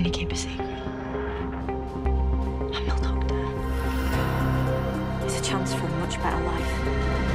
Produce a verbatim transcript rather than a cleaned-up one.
Can you keep a secret? I'm no doctor. It's a chance for a much better life.